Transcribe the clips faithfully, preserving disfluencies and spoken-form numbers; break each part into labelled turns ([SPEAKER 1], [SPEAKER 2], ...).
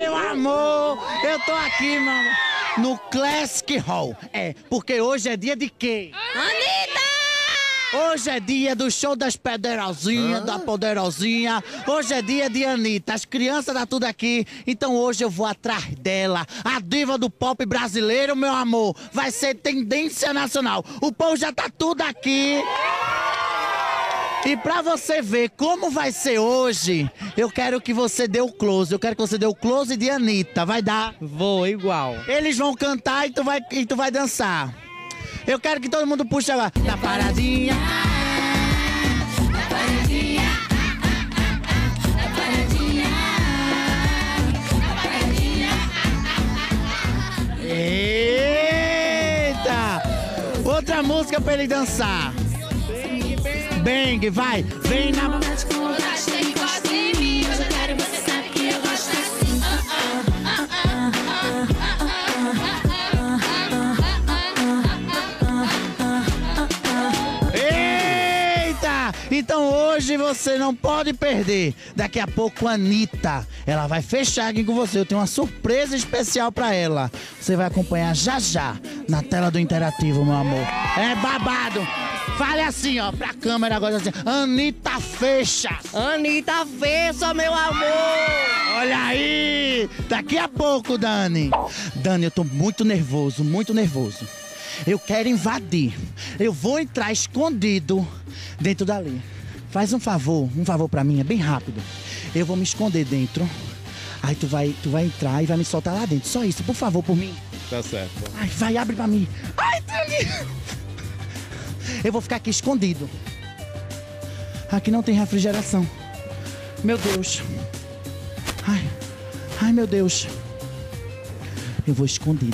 [SPEAKER 1] Meu amor, eu tô aqui, mano, no Classic Hall. É, porque hoje é dia de quê?
[SPEAKER 2] Anitta!
[SPEAKER 1] Hoje é dia do show das poderosinhas, da poderosinha. Hoje é dia de Anitta. As crianças tá tudo aqui. Então hoje eu vou atrás dela. A diva do pop brasileiro, meu amor. Vai ser tendência nacional. O povo já tá tudo aqui. E pra você ver como vai ser hoje, eu quero que você dê o close. Eu quero que você dê o close de Anitta. Vai dar?
[SPEAKER 3] Vou, igual.
[SPEAKER 1] Eles vão cantar e tu vai, e tu vai dançar. Eu quero que todo mundo puxe agora. Da paradinha.
[SPEAKER 2] Da paradinha. Da paradinha. Da paradinha.
[SPEAKER 1] Eita! Outra música pra ele dançar. Bang, vai. Vem na... Então hoje você não pode perder. Daqui a pouco a Anitta, ela vai fechar aqui com você. Eu tenho uma surpresa especial pra ela. Você vai acompanhar já já na tela do Interativo, meu amor. É babado. Fale assim, ó, pra câmera agora assim. Anitta fecha.
[SPEAKER 3] Anitta fecha, meu amor.
[SPEAKER 1] Olha aí. Daqui a pouco, Dani. Dani, eu tô muito nervoso, muito nervoso. Eu quero invadir. Eu vou entrar escondido dentro dali. Faz um favor, um favor pra mim, é bem rápido. Eu vou me esconder dentro. Aí tu vai, tu vai entrar e vai me soltar lá dentro. Só isso, por favor, por mim.
[SPEAKER 4] Tá certo.
[SPEAKER 1] Ai, vai, abre pra mim. Ai, Dani! Eu vou ficar aqui escondido. Aqui não tem refrigeração. Meu Deus. Ai, ai, meu Deus. Eu vou escondido.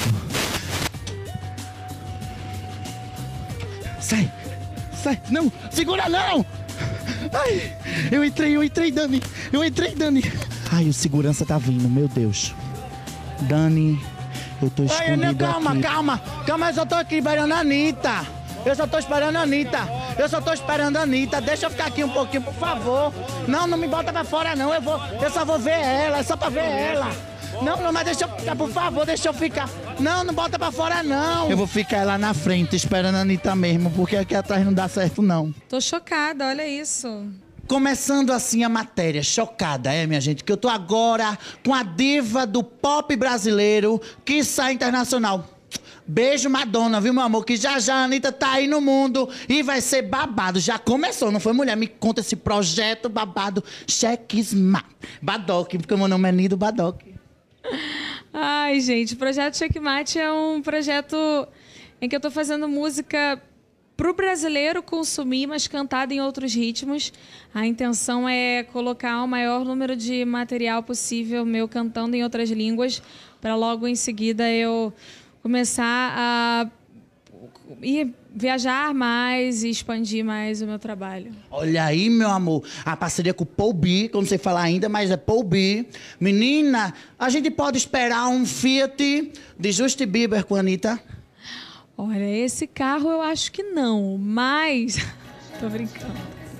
[SPEAKER 1] Sai! Sai! Não! Segura não! Ai! Eu entrei, eu entrei, Dani! Eu entrei, Dani! Ai, o segurança tá vindo, meu Deus! Dani, eu tô escondido. Ai, não, calma, aqui. calma! Calma, eu só tô aqui esperando a Anitta! Eu só tô esperando a Anitta! Eu só tô esperando a Anitta! Deixa eu ficar aqui um pouquinho, por favor! Não, não me bota pra fora, não! Eu vou. Eu só vou ver ela, é só pra ver ela! Não, não, mas deixa eu ficar, por favor, deixa eu ficar. Não, não bota pra fora, não. Eu vou ficar lá na frente, esperando a Anitta mesmo, porque aqui atrás não dá certo, não.
[SPEAKER 5] Tô chocada, olha isso.
[SPEAKER 1] Começando assim a matéria, chocada, é, minha gente, que eu tô agora com a diva do pop brasileiro, que sai internacional. Beijo, Madonna, viu, meu amor? Que já já a Anitta tá aí no mundo e vai ser babado. Já começou, não foi, mulher? Me conta esse projeto babado. Checkmate. Badoc, porque o meu nome é Nido Badoc.
[SPEAKER 5] Ai, gente, o Projeto Checkmate é um projeto em que eu tô fazendo música pro brasileiro consumir, mas cantada em outros ritmos. A intenção é colocar o maior número de material possível meu cantando em outras línguas, para logo em seguida eu começar a ir viajar mais e expandir mais o meu trabalho.
[SPEAKER 1] Olha aí, meu amor, a parceria com o Paul B, como você falar ainda, mas é Paul B. Menina, a gente pode esperar um Fiat de Justin Bieber com a Anitta?
[SPEAKER 5] Olha, esse carro eu acho que não, mas... Tô brincando.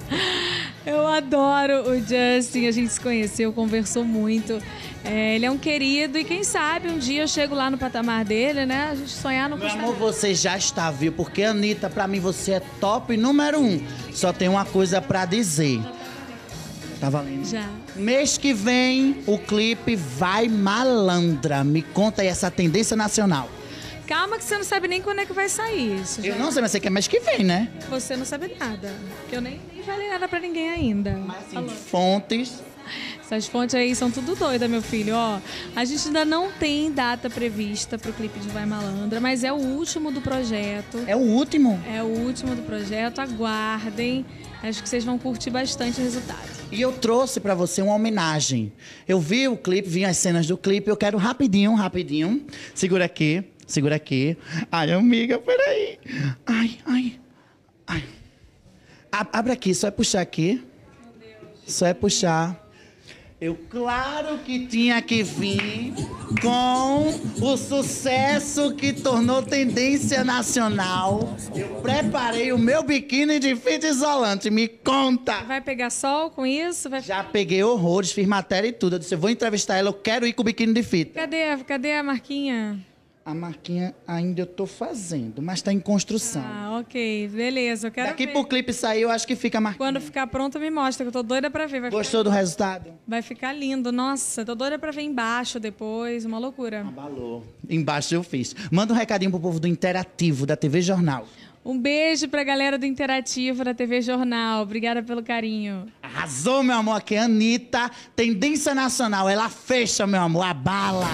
[SPEAKER 5] Eu adoro o Justin, a gente se conheceu, conversou muito. É, ele é um querido e quem sabe um dia eu chego lá no patamar dele, né? A gente sonhar no
[SPEAKER 1] Meu amor, você já está, viu? Porque, Anitta, pra mim você é top número um. Só tem uma coisa pra dizer. Tá valendo?
[SPEAKER 5] Já.
[SPEAKER 1] Mês que vem, o clipe Vai Malandra. Me conta aí essa tendência nacional.
[SPEAKER 5] Calma que você não sabe nem quando é que vai sair isso.
[SPEAKER 1] Eu não sei, mas você quer mês que vem, né?
[SPEAKER 5] Você não sabe nada. Porque eu nem, nem falei nada pra ninguém ainda.
[SPEAKER 1] Mas assim, fontes...
[SPEAKER 5] Essas fontes aí são tudo doida, meu filho. Ó, a gente ainda não tem data prevista pro clipe de Vai Malandra, mas é o último do projeto.
[SPEAKER 1] É o último?
[SPEAKER 5] É o último do projeto. Aguardem. Acho que vocês vão curtir bastante o resultado.
[SPEAKER 1] E eu trouxe pra você uma homenagem. Eu vi o clipe, vi as cenas do clipe. Eu quero rapidinho, rapidinho. Segura aqui, segura aqui. Ai, amiga, peraí. Ai, ai, ai. A- abre aqui, só é puxar aqui. Só é puxar. Eu, claro que tinha que vir. com o sucesso que tornou tendência nacional, eu preparei o meu biquíni de fita isolante. Me conta!
[SPEAKER 5] Vai pegar sol com isso? Vai...
[SPEAKER 1] Já peguei horrores, fiz matéria e tudo. Eu disse, eu vou entrevistar ela, eu quero ir com o biquíni de fita.
[SPEAKER 5] Cadê, cadê a marquinha?
[SPEAKER 1] A marquinha ainda eu tô fazendo, mas tá em construção.
[SPEAKER 5] Ah, ok. Beleza, eu quero
[SPEAKER 1] Daqui
[SPEAKER 5] ver.
[SPEAKER 1] pro clipe sair, eu acho que fica a marquinha.
[SPEAKER 5] Quando ficar pronto, me mostra, que eu tô doida pra ver. Vai
[SPEAKER 1] Gostou do resultado?
[SPEAKER 5] Ficar... Vai ficar lindo. Nossa, tô doida pra ver embaixo depois. Uma loucura.
[SPEAKER 1] Abalou. Embaixo eu fiz. Manda um recadinho pro povo do Interativo, da T V Jornal.
[SPEAKER 5] Um beijo pra galera do Interativo, da T V Jornal. Obrigada pelo carinho.
[SPEAKER 1] Arrasou, meu amor. Aqui é a Anitta, tendência nacional. Ela fecha, meu amor, a bala.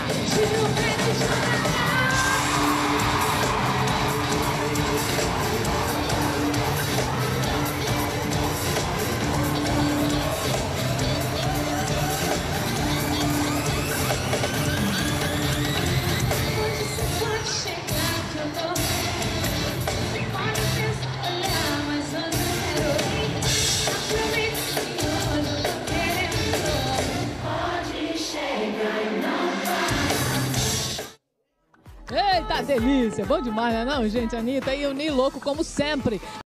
[SPEAKER 4] Eita delícia, bom demais, né não, gente? Anitta e o Ney Louco, como sempre.